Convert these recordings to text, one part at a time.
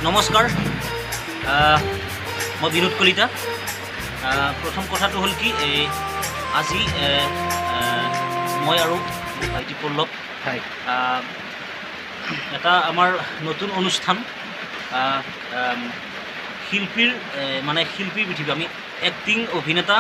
নমস্কাৰ মই বিনোদ কলিতা। প্ৰথম কথাটো হ'ল কি আজি মই আৰু ভাইটি পল্লৱ এটা আমাৰ নতুন অনুষ্ঠান শিল্পীৰ মানে শিল্পীৰ পৃথিৱী আমি এক্টিং অভিনেতা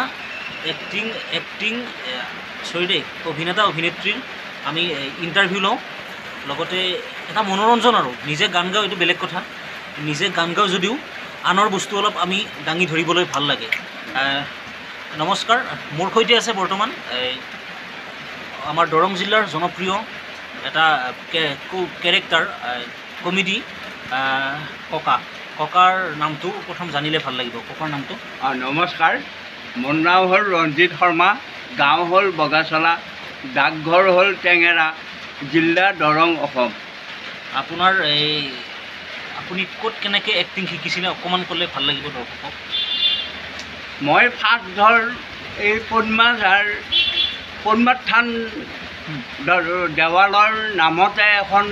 অভিনেতা অভিনেত্ৰীৰ আমি ইণ্টাৰভিউ লওঁ, লগতে এটা মনোৰঞ্জন আৰু নিজে গান গাওঁ এইটো বেলেগ কথা। নিজে গান গাওঁ যদিও আনৰ বস্তু অলপ আমি দাঙি ধৰিবলৈ ভাল লাগে। নমস্কাৰ, মোৰ সৈতে আছে বৰ্তমান আমাৰ দৰং জিলাৰ জনপ্ৰিয় এটা কেৰেক্টাৰ কমেডি ককাৰ নামটো প্ৰথম জানিলে ভাল লাগিব। ককাৰ নামটো? নমস্কাৰ, মোৰ নাম হ'ল ৰঞ্জিত শৰ্মা, গাঁও হ'ল বগাচলা, ডাকঘৰ হ'ল টেঙেৰা, জিলা দৰং, অসম। আপোনাৰ আপুনি ক'ত কেনেকৈ এক্টিং শিকিছিলে অকণমান ক'লে ভাল লাগিব দৰ্শকক। মই ফাৰ্ষ্ট ধৰ এই পদ্মাত থান দেৱালৰ নামতে এখন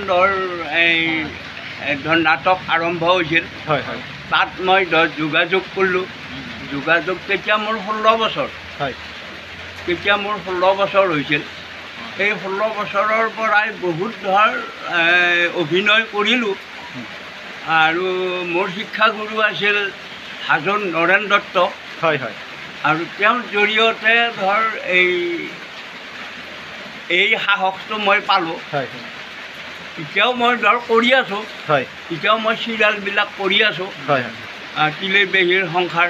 ধৰ নাটক আৰম্ভ হৈছিল। তাত মই যোগাযোগ কৰিলোঁ। যোগাযোগ তেতিয়া মোৰ 16 বছৰ। তেতিয়া মোৰ 16 বছৰ হৈছিল। সেই 16 বছৰৰ পৰাই বহুত ধৰ অভিনয় কৰিলোঁ। আৰু মোৰ শিক্ষাগুৰু আছিল হাজোন নৰেন দত্ত। আৰু তেওঁৰ জৰিয়তে ধৰ এই সাহসটো মই পালোঁ। এতিয়াও মই ধৰ কৰি আছোঁ। এতিয়াও মই চিৰিয়েলবিলাক কৰি আছোঁ। তিলেবেহীৰ সংসাৰ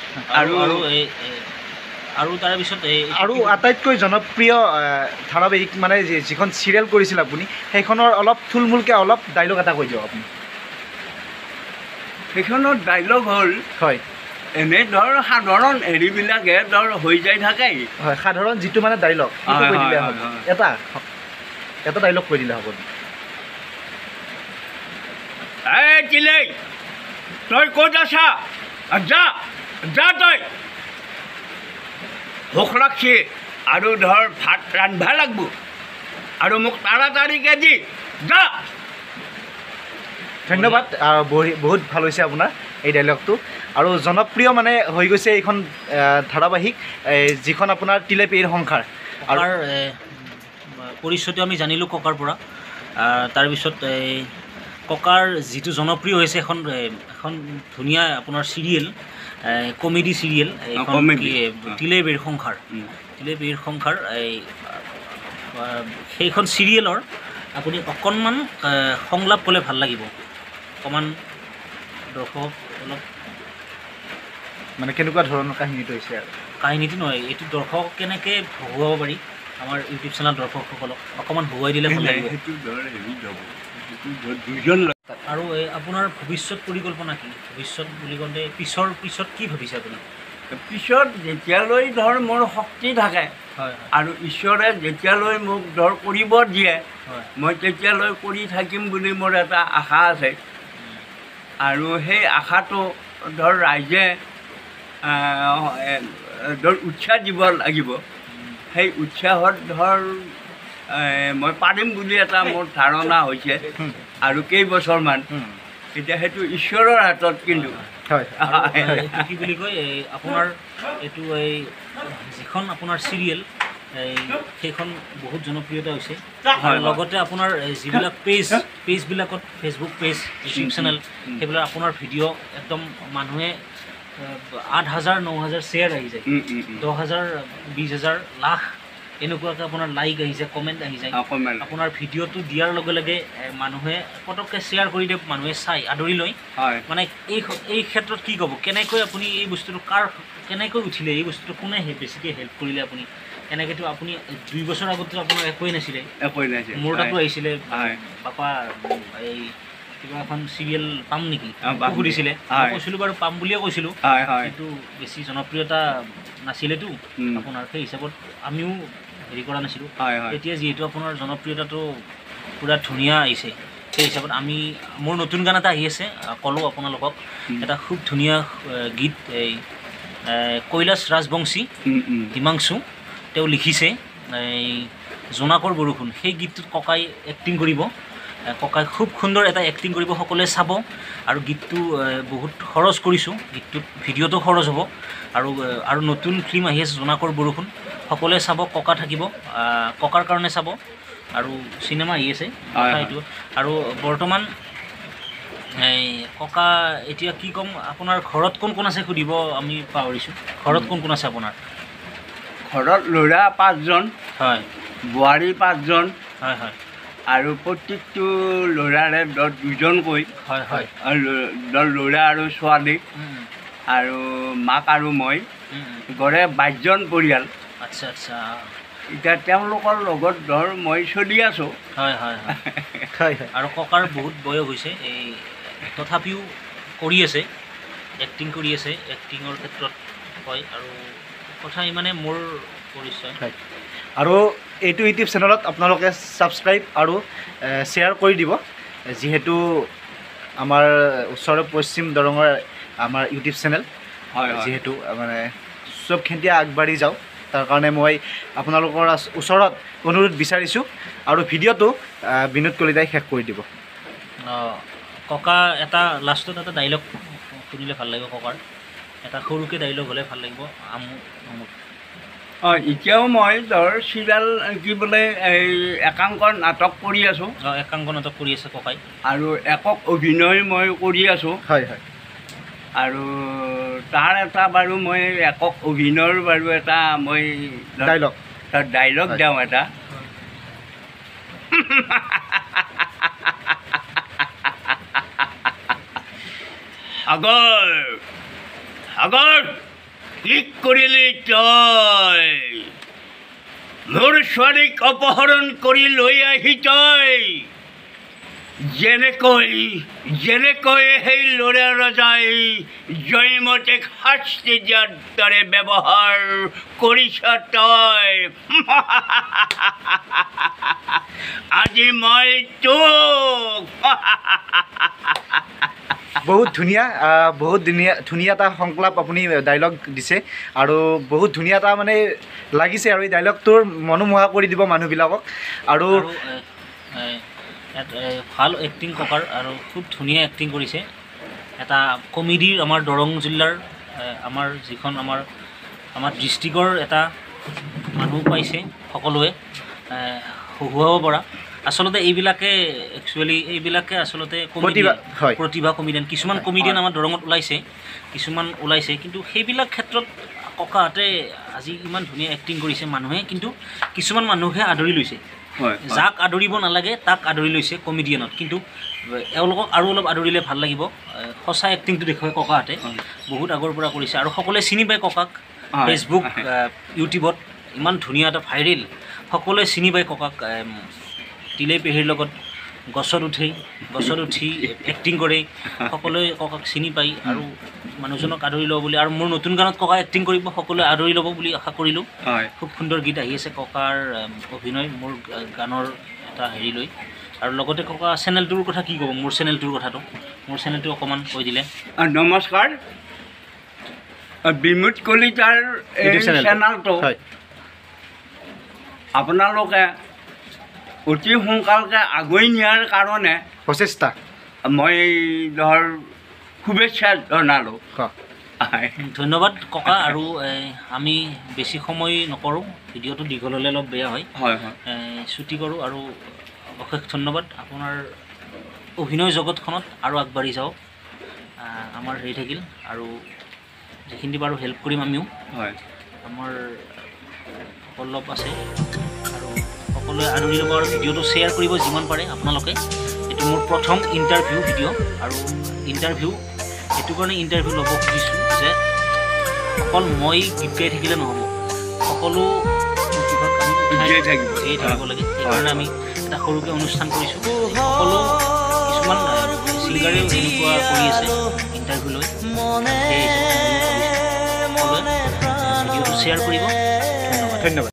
আৰু তাৰপিছত আৰু আটাইতকৈ জনপ্ৰিয় ধাৰাবাহিক মানে যিখন চিৰিয়েল কৰিছিল আপুনি, সেইখনৰ অলপ থুলমূলকৈ অলপ ডাইলগ এটা কৈ দিয়ক আপুনি। সেইখনৰ ডাইলগ হ'ল এনে ধৰ সাধাৰণ হেৰিবিলাকে ধৰ হৈ যাই থাকে। সাধাৰণ যিটো মানে ডাইলগ কৈ দিলে হ'ব। এটা ডাইলগ কৈ দিলে হ'ব। এই তিলেই, তই ক'ত আছা? যা যা, তই ভোক লাগছি আৰু ধৰ ভাত ৰান্ধবা লাগব আৰু মোক তাড়াতাড়িকে দি যা। ধন্যবাদ, বহুত ভাল হৈছে আপোনাৰ এই ডাইলগটো। আৰু জনপ্ৰিয় মানে হৈ গৈছে এইখন ধাৰাবাহিক, যিখন আপোনাৰ তিলেবেহীৰ সংসাৰ। আৰু পৰিচয়টো আমি জানিলোঁ ককাৰ পৰা। তাৰপিছত ককাৰ যিটো জনপ্ৰিয় হৈছে এখন ধুনীয়া আপোনাৰ চিৰিয়েল, কমেডি চিৰিয়েল, তিলেবেহীৰ সংসাৰ। তিলেবেহীৰ সংসাৰ সেইখন চিৰিয়েলৰ আপুনি অকণমান সংলাপ ক'লে ভাল লাগিব। অকণমান দৰ্শক অলপ মানে কেনেকুৱা ধৰণৰ কাহিনীটো হৈছে আৰু কাহিনীটো নহয়, এইটো দৰ্শক কেনেকৈ হহুৱাব পাৰি আমাৰ ইউটিউব চেনেল দৰ্শকসকলক অকণমান হহুৱাই দিলে ভাল লাগিব। আৰু আপোনাৰ ভৱিষ্যত পৰিকল্পনা কি? ভৱিষ্যত বুলি কওঁতে পিছত কি ভাবিছে আপুনি? পিছত যেতিয়ালৈ ধৰ মোৰ শক্তি থাকে আৰু ঈশ্বৰে যেতিয়ালৈ মোক ধৰ কৰিব দিয়ে, মই তেতিয়ালৈ কৰি থাকিম বুলি মোৰ এটা আশা আছে। আৰু সেই আশাটো ধৰ ৰাইজে ধৰ উৎসাহ দিব লাগিব। সেই উৎসাহত ধৰ মই পাৰিম বুলি এটা মোৰ ধাৰণা হৈছে। আৰু কেইবছৰমান এতিয়া সেইটো ঈশ্বৰৰ হাতত। কিন্তু কি বুলি কয় আপোনাৰ এইটো যিখন আপোনাৰ চিৰিয়েল সেইখন বহুত জনপ্ৰিয়তা হৈছে। লগতে আপোনাৰ যিবিলাক পেজবিলাকত ফেচবুক পেজ, ইউটিউব চেনেল, সেইবিলাক আপোনাৰ ভিডিঅ' একদম মানুহে 8,000 9,000 শ্বেয়াৰ আহি যায়, 10,000 20,000 লাখ এনেকুৱাকৈ আপোনাৰ লাইক আহি যায়, কমেণ্ট আহি যায়। আপোনাৰ ভিডিঅ'টো দিয়াৰ লগে লগে মানুহে পটককৈ শ্বেয়াৰ কৰি দিয়ে, মানুহে চাই আদৰি লয়। মানে এই ক্ষেত্ৰত কি ক'ব? কেনেকৈ আপুনি এই বস্তুটো কেনেকৈ উঠিলে? এই বস্তুটো কোনে বেছিকৈ হেল্প কৰিলে আপুনি? এনেকৈতো আপুনি 2 বছৰ আগতো আপোনাৰ একোৱেই নাছিলে, মোৰ তাতো আহিছিলে পাপা এই কিবা এখন চিৰিয়েল পাম নেকি সুধিছিলে। কৈছিলোঁ বাৰু পাম বুলিয়ে কৈছিলোঁ, কিন্তু বেছি জনপ্ৰিয়তা নাছিলেতো আপোনাৰ, সেই হিচাপত আমিও হেৰি কৰা নাছিলোঁ। এতিয়া যিহেতু আপোনাৰ জনপ্ৰিয়তাটো পূৰা ধুনীয়া আহিছে, সেই হিচাপত মোৰ নতুন গান এটা আহি আছে, ক'লোঁ আপোনালোকক। এটা খুব ধুনীয়া গীত, এই কৈলাশ ৰাজবংশী, হিমাংশু তেওঁ লিখিছে, এই জোনাকৰ বৰষুণ। সেই গীতটোত ককাই এক্টিং কৰিব। ককাই খুব সুন্দৰ এটা এক্টিং কৰিব, সকলোৱে চাব। আৰু গীতটো বহুত খৰচ কৰিছোঁ, গীতটোত ভিডিঅ'টো খৰচ হ'ব। আৰু নতুন ফিল্ম আহি আছে জোনাকৰ বৰষুণ, সকলোৱে চাব। ককা থাকিব, ককাৰ কাৰণে চাব। আৰু চিনেমা আহি আছে এইটো। আৰু বৰ্তমান ককা এতিয়া কি ক'ম, আপোনাৰ ঘৰত কোন কোন আছে সুধিব আমি পাহৰিছোঁ। ঘৰত কোন কোন আছে আপোনাৰ? ঘৰত ল'ৰা 5জন, হয়, বোৱাৰী 5জন, হয় হয়, আৰু প্ৰত্যেকটো ল'ৰাৰে 2জনকৈ, হয় হয়, ল'ৰা আৰু ছোৱালী, আৰু মাক আৰু মই, গড়ে 22জন পৰিয়াল। আচ্ছা আচ্ছা, এতিয়া তেওঁলোকৰ লগত ধৰ মই চলি আছোঁ। হয় হয় হয় হয় হয়। আৰু ককাৰ বহুত বয়স হৈছে, এই তথাপিও কৰি আছে, এক্টিং কৰি আছে, এক্টিঙৰ ক্ষেত্ৰত হয়। আৰু কথা ইমানে মোৰ পৰিচয়। হয়, আৰু এইটো ইউটিউব চেনেলত আপোনালোকে ছাবস্ক্ৰাইব আৰু শ্বেয়াৰ কৰি দিব, যিহেতু আমাৰ ওচৰৰ পশ্চিম দৰঙৰ আমাৰ ইউটিউব চেনেল, হয় যিহেতু মানে চবখিনিতে আগবাঢ়ি যাওঁ, তাৰ কাৰণে মই আপোনালোকৰ ওচৰত অনুৰোধ বিচাৰিছোঁ। আৰু ভিডিঅ'টো বিনোদ কলিতাই শেষ কৰি দিব। ককা এটা লাষ্টত এটা ডাইলগ শুনিলে ভাল লাগিব ককাৰ, এটা সৰুকৈ ডাইলগ হ'লে ভাল লাগিব। এতিয়াও মই ধৰ চিৰিয়েল কি বোলে এই একাংক নাটক কৰি আছোঁ। একাংক নাটক কৰি আছে ককাই। আৰু একক অভিনয় মই কৰি আছোঁ। হয় হয়। আৰু তাৰ এটা বাৰু মই একক অভিনয়ৰ বাৰু এটা মই ডাইলগ দিওঁ এটা। আগৰ কি কৰিলি তই? মোৰ ছোৱালীক অপহৰণ কৰি লৈ আহি তই যেনেকৈ সেই ল'ৰা ৰজাই জয়মতীক শাস্তি দিয়াৰ দৰে ব্যৱহাৰ কৰিছ তই। আজি মই তোক বহুত ধুনীয়া এটা সংলাপ আপুনি ডাইলগ দিছে, আৰু বহুত ধুনীয়া এটা মানে লাগিছে, আৰু এই ডাইলগটোৰ মনোমোহা কৰি দিব মানুহবিলাকক। আৰু ভাল এক্টিং ককাৰ, আৰু খুব ধুনীয়া এক্টিং কৰিছে। এটা কমেডিৰ আমাৰ দৰং জিলাৰ আমাৰ যিখন আমাৰ ডিষ্ট্ৰিক্টৰ এটা মানুহ পাইছে সকলোৱে হহুৱাব পৰা। আচলতে এইবিলাকে আচলতে প্ৰতিভা কমেডিয়ান। কিছুমান কমেডিয়ান আমাৰ দৰঙত ওলাইছে, কিন্তু সেইবিলাক ক্ষেত্ৰত ককাহঁতে আজি ইমান ধুনীয়া এক্টিং কৰিছে। মানুহে কিন্তু কিছুমান মানুহে আদৰি লৈছে, যাক আদৰিব নালাগে তাক আদৰি লৈছে কমেডিয়ানত। কিন্তু এওঁলোকক আৰু অলপ আদৰিলে ভাল লাগিব। সঁচা এক্টিংটো দেখুৱাই ককাহঁতে, বহুত আগৰ পৰা কৰিছে। আৰু সকলোৱে চিনি পায় ককাক, ফেচবুক ইউটিউবত ইমান ধুনীয়া এটা ভাইৰেল, সকলোৱে চিনি পায় ককাক। তিলেই পেহীৰ লগত গছত উঠি এক্টিং কৰে, সকলোৱে ককাক চিনি পায়। আৰু মানুহজনক আদৰি ল'ব বুলি, আৰু মোৰ নতুন গানত ককা এক্টিং কৰিব, সকলোৱে আদৰি ল'ব বুলি আশা কৰিলোঁ। খুব সুন্দৰ গীত আহি আছে ককাৰ অভিনয় মোৰ গানৰ এটা হেৰি লৈ। আৰু লগতে ককা চেনেলটোৰ কথা কি ক'ব? মোৰ চেনেলটো অকণমান কৈ দিলে। নমস্কাৰ, বিনোদ কলিতাৰ এই চেনেলটো আপোনালোকে অতি সোনকালকৈ আগুৱাই নিয়াৰ কাৰণে প্ৰচেষ্টা মই ধৰ শুভেচ্ছা জনালোঁ। ধন্যবাদ ককা। আৰু আমি বেছি সময় নকৰোঁ, ভিডিঅ'টো দীঘল হ'লে অলপ বেয়া হয়, ছুটি কৰোঁ। আৰু অশেষ ধন্যবাদ। আপোনাৰ অভিনয় জগতখনত আৰু আগবাঢ়ি যাওক, আমাৰ হেৰি থাকিল। আৰু যিখিনি বাৰু হেল্প কৰিম আমিও, আমাৰ অলপ আছে। আৰু সকলোৱে আদৰি ল'ব, আৰু ভিডিঅ'টো শ্বেয়াৰ কৰিব যিমান পাৰে আপোনালোকে। এইটো মোৰ প্ৰথম ইণ্টাৰভিউ ভিডিঅ', আৰু এইটো কাৰণে ইণ্টাৰভিউ ল'ব খুজিছোঁ যে অকল মই গীত গাই থাকিলে নহ'ব, সকলো প্ৰতিভাক আমি জীয়াই থাকিব লাগে। সেইকাৰণে আমি এটা সৰুকৈ অনুষ্ঠান কৰিছোঁ। সকলো কিছুমান ছিংগাৰেও এনেকুৱা কৰি আছে ইণ্টাৰভিউ লৈ, সেই হিচাপত সকলোৱে ভিডিঅ'টো শ্বেয়াৰ কৰিব। ধন্যবাদ।